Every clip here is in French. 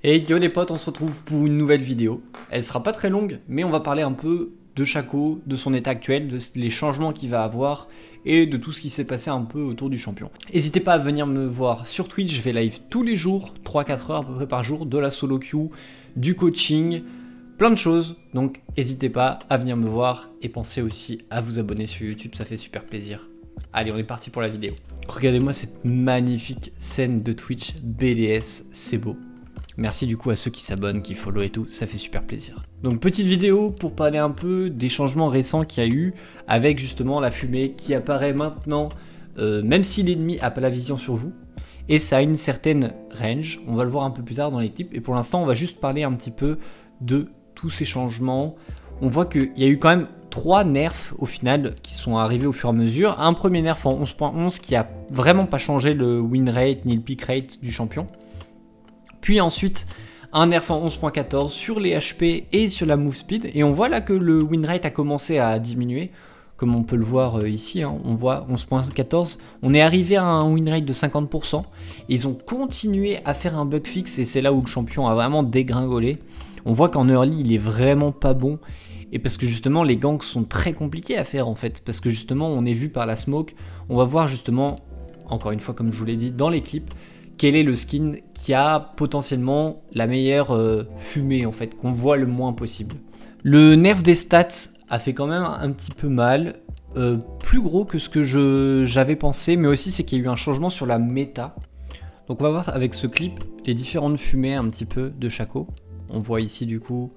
Et yo les potes, on se retrouve pour une nouvelle vidéo. Elle sera pas très longue, mais on va parler un peu de Shaco, de son état actuel, de les changements qu'il va avoir et de tout ce qui s'est passé un peu autour du champion. N'hésitez pas à venir me voir sur Twitch, je vais live tous les jours, 3-4 heures à peu près par jour, de la solo queue, du coaching, plein de choses. Donc n'hésitez pas à venir me voir et pensez aussi à vous abonner sur YouTube, ça fait super plaisir. Allez, on est parti pour la vidéo. Regardez-moi cette magnifique scène de Twitch BDS, c'est beau. Merci du coup à ceux qui s'abonnent, qui follow et tout, ça fait super plaisir. Donc petite vidéo pour parler un peu des changements récents qu'il y a eu avec justement la fumée qui apparaît maintenant, même si l'ennemi n'a pas la vision sur vous. Et ça a une certaine range, on va le voir un peu plus tard dans les clips. Et pour l'instant on va juste parler un petit peu de tous ces changements. On voit qu'il y a eu quand même 3 nerfs au final qui sont arrivés au fur et à mesure. Un premier nerf en 11.11 qui a vraiment pas changé le win rate ni le pick rate du champion. Puis ensuite, un nerf en 11.14 sur les HP et sur la move speed. Et on voit là que le win rate a commencé à diminuer. Comme on peut le voir ici, hein, on voit 11.14. On est arrivé à un win rate de 50%. Et ils ont continué à faire un bug fixe et c'est là où le champion a vraiment dégringolé. On voit qu'en early, il est vraiment pas bon. Et parce que justement, les ganks sont très compliqués à faire en fait. Parce que justement, on est vu par la smoke. On va voir justement, encore une fois comme je vous l'ai dit dans les clips, quel est le skin qui a potentiellement la meilleure fumée en fait, qu'on voit le moins possible. Le nerf des stats a fait quand même un petit peu mal, plus gros que ce que j'avais pensé, mais aussi c'est qu'il y a eu un changement sur la méta. Donc on va voir avec ce clip les différentes fumées un petit peu de Shaco. On voit ici du coup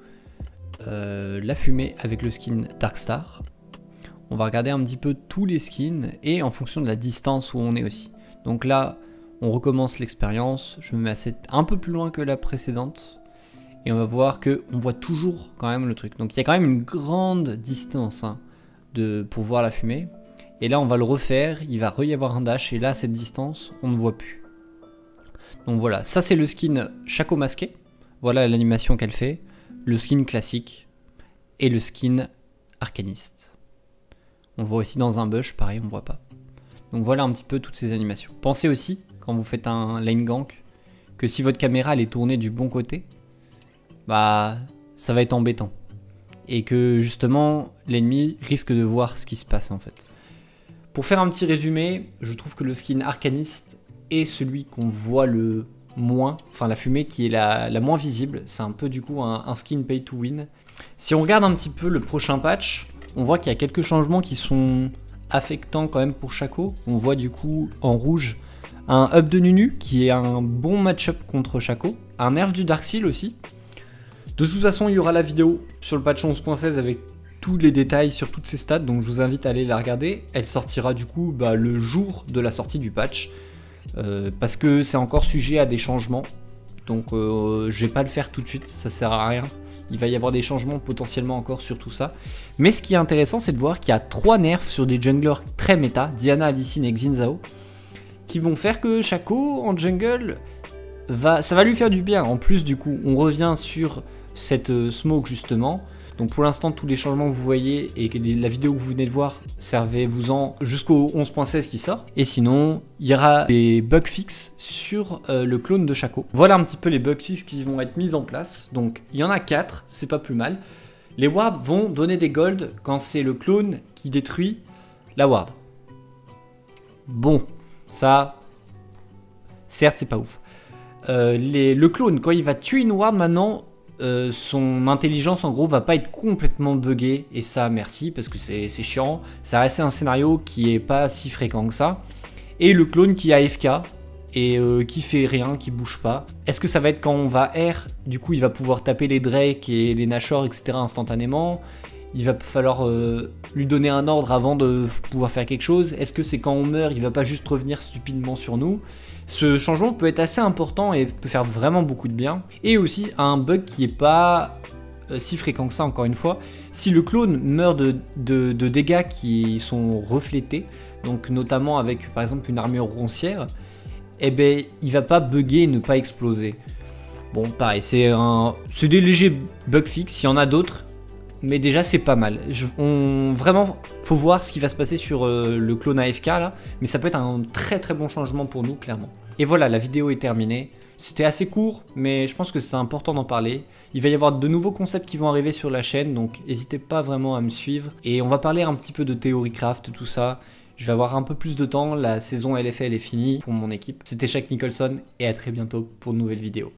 la fumée avec le skin Darkstar. On va regarder un petit peu tous les skins et en fonction de la distance où on est aussi. Donc là, on recommence l'expérience, je me mets un peu plus loin que la précédente et on va voir qu'on voit toujours quand même le truc. Donc il y a quand même une grande distance hein, pour voir la fumée. Et là on va le refaire, il va y avoir un dash et là cette distance on ne voit plus. Donc voilà, ça c'est le skin Shaco masqué. Voilà l'animation qu'elle fait, le skin classique et le skin arcaniste. On voit aussi dans un bush, pareil on ne voit pas. Donc voilà un petit peu toutes ces animations. Pensez aussi, quand vous faites un lane gank, que si votre caméra elle est tournée du bon côté, bah ça va être embêtant. Et que justement l'ennemi risque de voir ce qui se passe en fait. Pour faire un petit résumé, je trouve que le skin arcaniste est celui qu'on voit le moins, enfin la fumée qui est la moins visible. C'est un peu du coup un skin pay to win. Si on regarde un petit peu le prochain patch, on voit qu'il y a quelques changements qui sont affectants quand même pour Shaco. On voit du coup en rouge un up de Nunu qui est un bon match-up contre Shaco. Un nerf du Darkseal aussi. De toute façon, il y aura la vidéo sur le patch 11.16 avec tous les détails sur toutes ces stats. Donc je vous invite à aller la regarder. Elle sortira du coup le jour de la sortie du patch. Parce que c'est encore sujet à des changements. Donc je vais pas le faire tout de suite, ça sert à rien. Il va y avoir des changements potentiellement encore sur tout ça. Mais ce qui est intéressant, c'est de voir qu'il y a 3 nerfs sur des junglers très méta, Diana, Alicine et Xin Zhao, qui vont faire que Shaco en jungle, ça va lui faire du bien. En plus, du coup, on revient sur cette smoke justement. Donc pour l'instant, tous les changements que vous voyez et la vidéo que vous venez de voir, servez-vous-en jusqu'au 11.16 qui sort. Et sinon, il y aura des bugs fixes sur le clone de Shaco. Voilà un petit peu les bugs fixes qui vont être mis en place. Donc il y en a 4, c'est pas plus mal. Les wards vont donner des golds quand c'est le clone qui détruit la ward. Bon, ça, certes c'est pas ouf. Le clone, quand il va tuer une ward maintenant, son intelligence en gros va pas être complètement buggée et ça merci parce que c'est chiant, ça reste un scénario qui est pas si fréquent que ça. Et le clone qui est AFK et qui fait rien, qui bouge pas. Est-ce que ça va être quand on va R, du coup il va pouvoir taper les Drake et les Nashor etc instantanément? Il va falloir lui donner un ordre avant de pouvoir faire quelque chose. Est-ce que c'est quand on meurt, il va pas juste revenir stupidement sur nous? Ce changement peut être assez important et peut faire vraiment beaucoup de bien. Et aussi un bug qui est pas si fréquent que ça encore une fois. Si le clone meurt de dégâts qui sont reflétés, donc notamment avec par exemple une armure roncière, eh ben il va pas bugger et ne pas exploser. Bon pareil, c'est des légers bugs fixes, il y en a d'autres. Mais déjà c'est pas mal. Vraiment, faut voir ce qui va se passer sur le clone AFK là. Mais ça peut être un très très bon changement pour nous, clairement. Et voilà, la vidéo est terminée. C'était assez court, mais je pense que c'est important d'en parler. Il va y avoir de nouveaux concepts qui vont arriver sur la chaîne, donc n'hésitez pas vraiment à me suivre. Et on va parler un petit peu de Theory Craft, tout ça. Je vais avoir un peu plus de temps, la saison LFL est finie pour mon équipe. C'était Shaq Nicholson et à très bientôt pour une nouvelle vidéo.